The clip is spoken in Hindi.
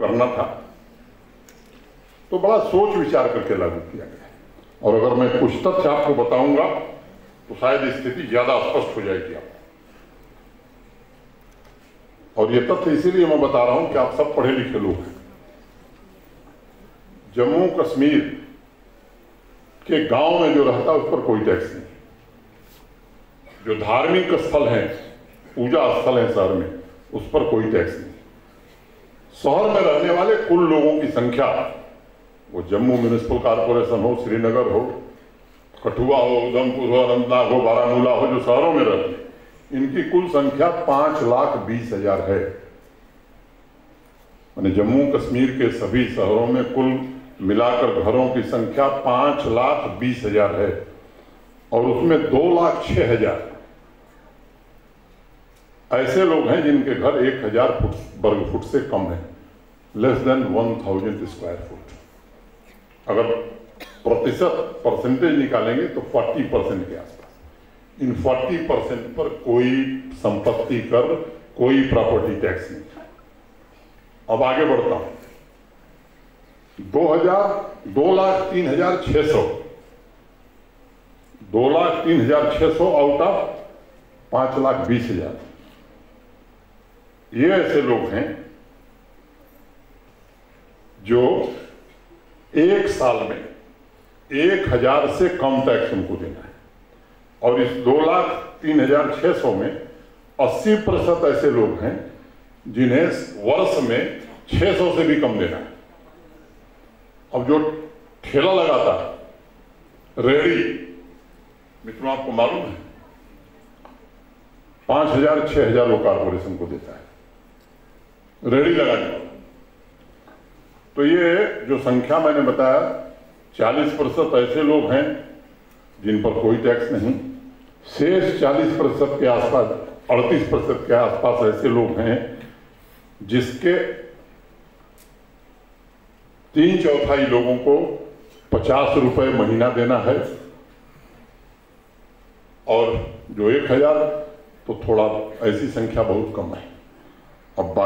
करना था तो बड़ा सोच विचार करके लागू किया गया। और अगर मैं कुछ तथ्य आपको बताऊंगा तो शायद स्थिति ज्यादा स्पष्ट हो जाएगी आपको। और ये तथ्य इसीलिए मैं बता रहा हूं कि आप सब पढ़े लिखे लोग हैं। जम्मू कश्मीर के गांव में जो रहता है उस पर कोई टैक्स नहीं। जो धार्मिक स्थल है, पूजा स्थल है शहर में, उस पर कोई टैक्स नहीं। शहर में रहने वाले कुल लोगों की संख्या, वो जम्मू म्युनिसिपल कॉर्पोरेशन हो, श्रीनगर हो, कठुआ हो, उधमपुर हो, अनंतनाग हो, बारामूला हो, जो शहरों में रहते हैं, इनकी कुल संख्या 5,20,000 है। माने जम्मू कश्मीर के सभी शहरों में कुल मिलाकर घरों की संख्या 5,20,000 है और उसमें 2,06,000 ऐसे लोग हैं जिनके घर 1,000 वर्ग फुट से कम है, लेस देन 1,000 स्क्वायर फुट। अगर परसेंटेज निकालेंगे तो 40% के आसपास। इन 40% पर कोई संपत्ति कर, कोई प्रॉपर्टी टैक्स नहीं। अब आगे बढ़ता हूं। 2,03,600 2,03,600 आउट ऑफ 5,20,000 ये ऐसे लोग हैं जो एक साल में 1,000 से कम टैक्स उनको देना है। और इस 2,03,600 में 80% ऐसे लोग हैं जिन्हें वर्ष में 600 से भी कम देना है। अब जो ठेला लगाता है, रेहड़ी, मित्रों आपको मालूम है 5,000-6,000 वो कारपोरेशन को देता है रेहड़ी लगाने वाला। तो ये जो संख्या मैंने बताया, 40% ऐसे लोग हैं जिन पर कोई टैक्स नहीं। शेष 40% के आसपास, 38% के आसपास ऐसे लोग हैं जिसके 3/4 लोगों को 50 रुपए महीना देना है और जो 1,000 तो थोड़ा ऐसी संख्या बहुत कम है। अब